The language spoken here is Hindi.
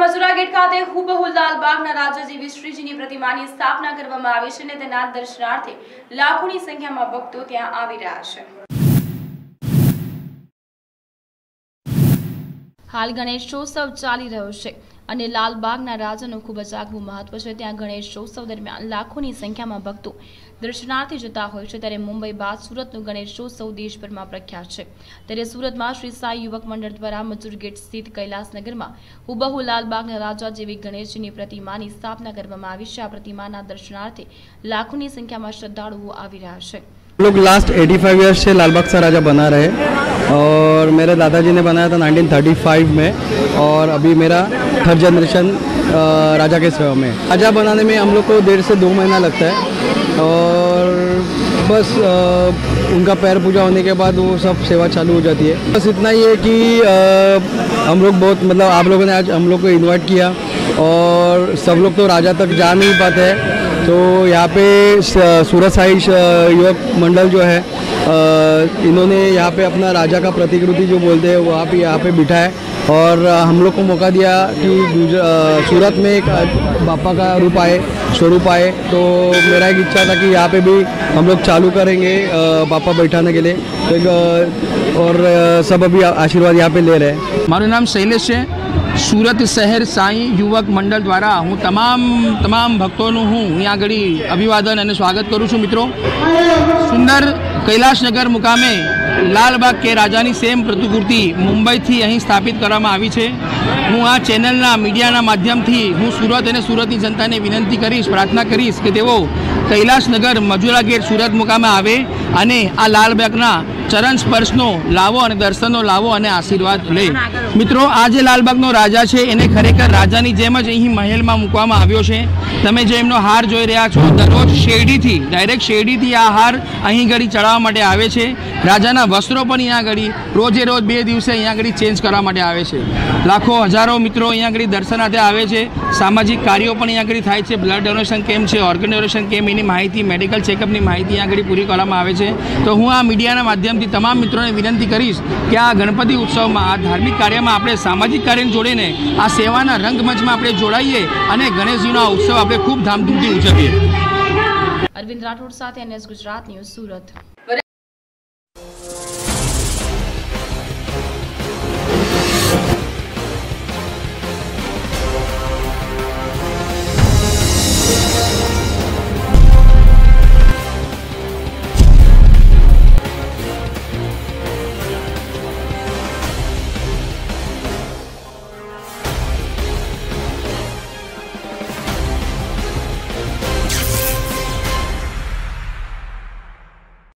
મજૂરા ગેટ ખાતે હુબહુ લાલબાગના રાજા જેવી શ્રીજીની प्रतिमाની स्थापना કરવામાં આવી છે અને તેના દર્શનાર્થે લાખોની સંખ્યામાં ભક્તો ત્યાં આવી રહ્યા છે। हाल गणेशोत्सव चाली रह्यो छे અને લાલબાગના રાજાનું ખૂબ જ આગવું મહત્વ છે। ત્યાં ગણેશોત્સવ દરમિયાન લાખોની સંખ્યામાં ભક્તો દર્શનાર્થે જતા હોય છે। ત્યારે મુંબઈ બાદ સુરતનું ગણેશોત્સવ દેશભરમાં પ્રખ્યાત છે। ત્યારે સુરતમાં શ્રી સાઈ યુવક મંડળ દ્વારા મજૂર ગેટ સ્થિત कैलासनगરમાં હુબહુ લાલબાગના રાજા જેવી ગણેશજીની प्रतिमाની स्थापना કરવામાં આવી છે। આ प्रतिमाના દર્શનાર્થે લાખોની સંખ્યામાં શ્રદ્ધાળુઓ આવી રહ્યા છે। लोग लास्ट 85 ईयर्स से लालबाग का राजा बना रहे और मेरे दादाजी ने बनाया था 1935 में और अभी मेरा थर्ड जनरेशन राजा के सेवा में। राजा बनाने में हम लोग को 1.5 से 2 महीना लगता है और बस उनका पैर पूजा होने के बाद वो सब सेवा चालू हो जाती है। बस इतना ही है कि हम लोग बहुत मतलब आप लोगों ने आज हम लोग को इनवाइट किया और सब लोग तो राजा तक जा नहीं पाते हैं, तो यहाँ पे सूरत साई युवक मंडल जो है इन्होंने यहाँ पे अपना राजा का प्रतिकृति जो बोलते हैं वो आप यहाँ पे बिठा है और हम लोग को मौका दिया कि सूरत में एक बापा का रूप आए, स्वरूप आए। तो मेरा एक इच्छा था कि यहाँ पे भी हम लोग चालू करेंगे बापा बैठाने के लिए, और सब अभी आशीर्वाद यहाँ पे ले रहे हैं। मारू नाम शैलेश है। सूरत शहर साई युवक मंडल द्वारा हूँ तमाम भक्तों हूँ यहाँ घड़ी अभिवादन और स्वागत करूँ छूँ। मित्रों, सुंदर कैलासनगर मुकामे लालबाग के राजानी सेम प्रतिकृति मुंबई थी अहीं स्थापित करवामां आवी छे। हूँ आ चेनलना मीडियाना माध्यमथी हूँ सूरत अने सूरतनी जनताने विनंती करीश, प्रार्थना करीश के तेओ कैलासनगर मजूरा गेट सूरत मुकामे आवे अने आ लालबागना चरण स्पर्शनो लावो अने दर्शननो लावो अने आशीर्वाद ले। मित्रों, आ जे लालबागनो राजा छे एने खरेखर राजानी जेम ज अहीं महेलमां मूकवामां आव्यो छे। तमे जे एमनो हार जोई रह्या छो, दररोज शेरडीथी डायरेक्ट शेरडीथी आ हार अहीं घड़ी चढ़ाववा माटे आवे छे। राजाना वस्त्रों पण अहींया घड़ी रोजे रोज 2 दिवसे अहींया घड़ी चेन्ज करवा माटे आवे छे। लाखों हजारों मित्रों अहींया घड़ी दर्शनार्थे आवे छे। सामाजिक कार्यों पण अहींया घड़ी थाय छे। ब्लड डोनेशन केम्प छे, ऑर्गन डोनेशन केम्प एनी माहिती, मेडिकल चेकअपनी माहिती अहींया घड़ी पूरी करवामां आवे छे। तो हूँ आ मीडियाना माध्यमथी तमाम मित्रों ने विनंती करीश कि आ गणपति उत्सव में, आ धार्मिक कार्य में आपणे सामाजिक कार्य जोड़ीने आ सेवाना रंगमंच में आपणे जोड़ाईए अने गणेशजीनो आ उत्सव आपणे खूब धामधूमथी उजवीए। अरविंद राठौड़ साथे NS गुजरात न्यूज सूरत।